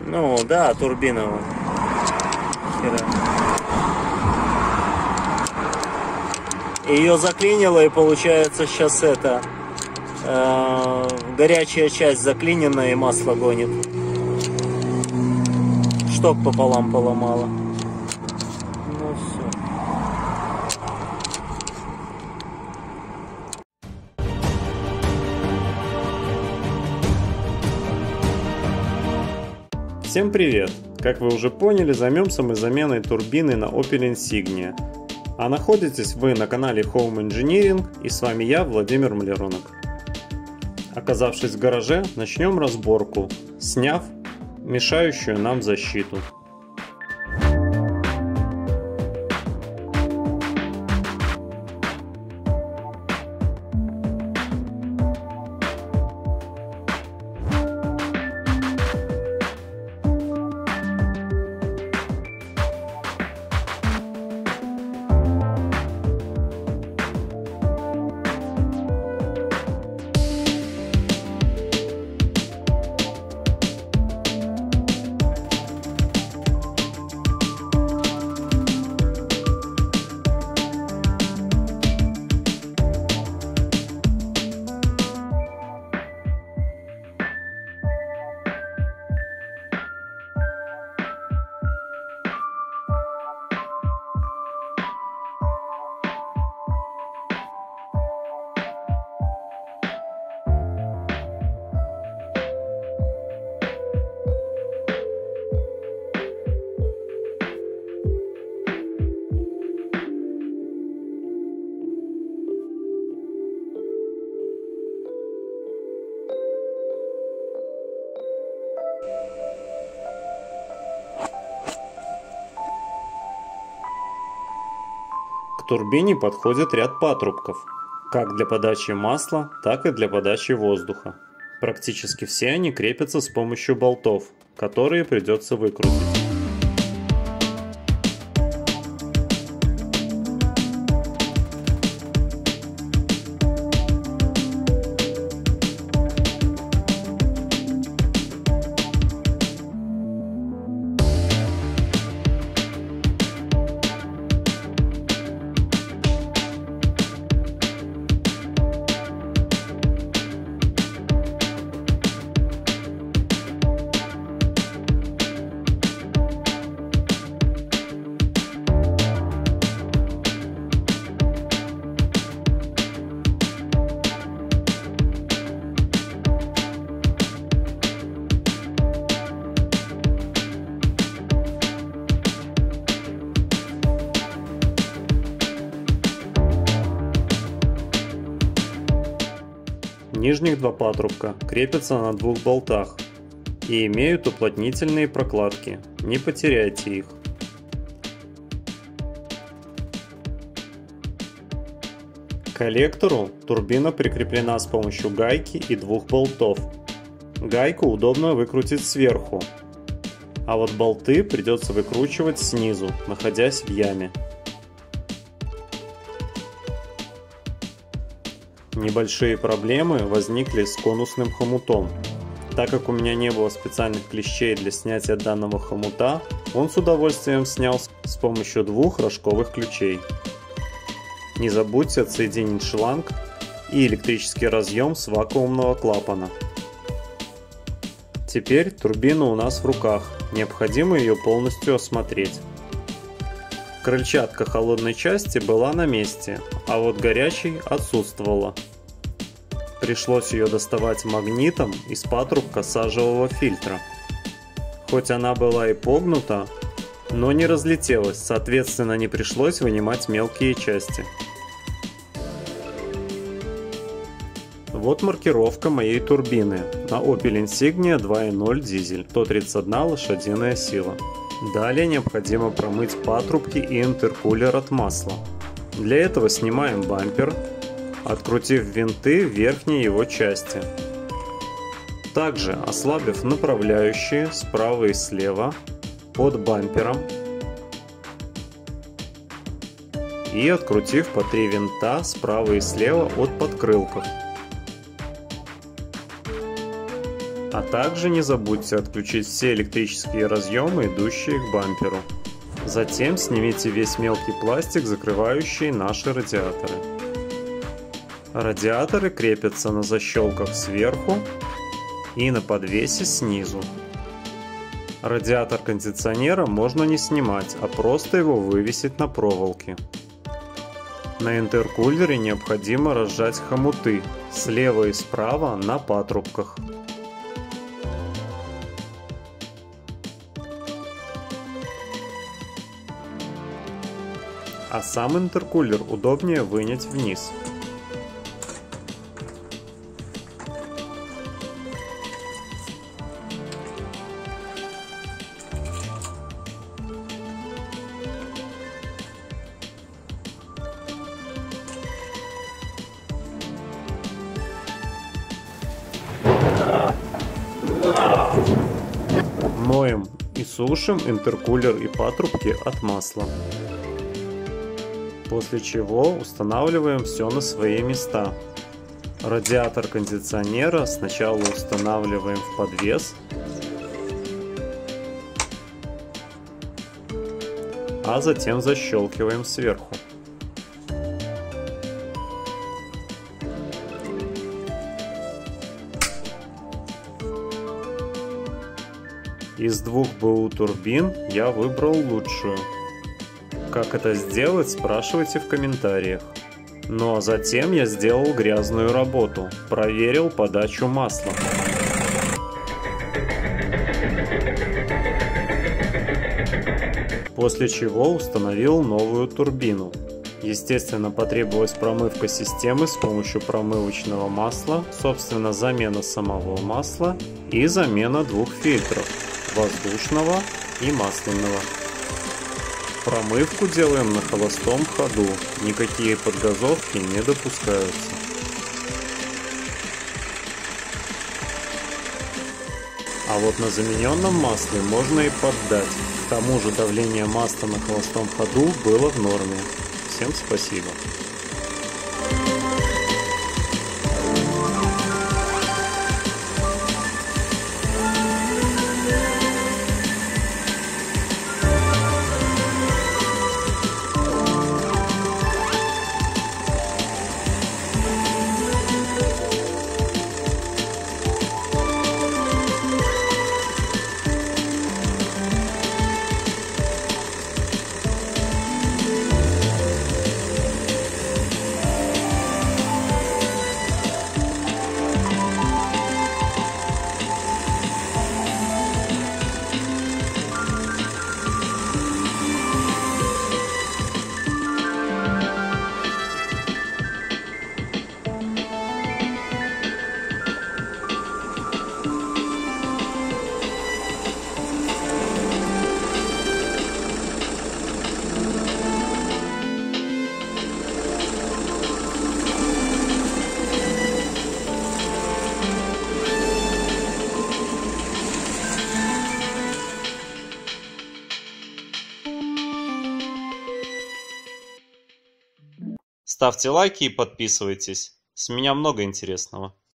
Ну да, турбина вот. Ее заклинило, и получается сейчас это горячая часть заклинена, и масло гонит. Шток пополам поломало. Ну все. Всем привет! Как вы уже поняли, займемся мы заменой турбины на Opel Insignia. А находитесь вы на канале Home Engineering, и с вами я, Владимир Малеронок. Оказавшись в гараже, начнем разборку, сняв мешающую нам защиту. К турбине подходит ряд патрубков, как для подачи масла, так и для подачи воздуха. Практически все они крепятся с помощью болтов, которые придется выкрутить. Нижних два патрубка крепятся на двух болтах и имеют уплотнительные прокладки, не потеряйте их. К коллектору турбина прикреплена с помощью гайки и двух болтов. Гайку удобно выкрутить сверху, а вот болты придется выкручивать снизу, находясь в яме. Небольшие проблемы возникли с конусным хомутом. Так как у меня не было специальных клещей для снятия данного хомута, он с удовольствием снял с помощью двух рожковых ключей. Не забудьте отсоединить шланг и электрический разъем с вакуумного клапана. Теперь турбина у нас в руках, необходимо ее полностью осмотреть. Крыльчатка холодной части была на месте, а вот горячей отсутствовала. Пришлось ее доставать магнитом из патрубка сажевого фильтра. Хоть она была и погнута, но не разлетелась, соответственно не пришлось вынимать мелкие части. Вот маркировка моей турбины на Opel Insignia 2.0 дизель, 131 лошадиная сила. Далее необходимо промыть патрубки и интеркулер от масла. Для этого снимаем бампер, открутив винты в верхней его части. Также ослабив направляющие справа и слева под бампером и открутив по 3 винта справа и слева от подкрылков. А также не забудьте отключить все электрические разъемы, идущие к бамперу. Затем снимите весь мелкий пластик, закрывающий наши радиаторы. Радиаторы крепятся на защелках сверху и на подвесе снизу. Радиатор кондиционера можно не снимать, а просто его вывесить на проволоке. На интеркулере необходимо разжать хомуты слева и справа на патрубках. А сам интеркулер удобнее вынять вниз. Моем и сушим интеркулер и патрубки от масла. После чего устанавливаем все на свои места. Радиатор кондиционера сначала устанавливаем в подвес, а затем защелкиваем сверху. Из двух БУ турбин я выбрал лучшую. Как это сделать, спрашивайте в комментариях. Ну а затем я сделал грязную работу, проверил подачу масла. После чего установил новую турбину. Естественно, потребовалась промывка системы с помощью промывочного масла, собственно замена самого масла и замена двух фильтров – воздушного и масляного. Промывку делаем на холостом ходу, никакие подгазовки не допускаются. А вот на замененном масле можно и поддать. К тому же давление масла на холостом ходу было в норме. Всем спасибо. Ставьте лайки и подписывайтесь. С меня много интересного.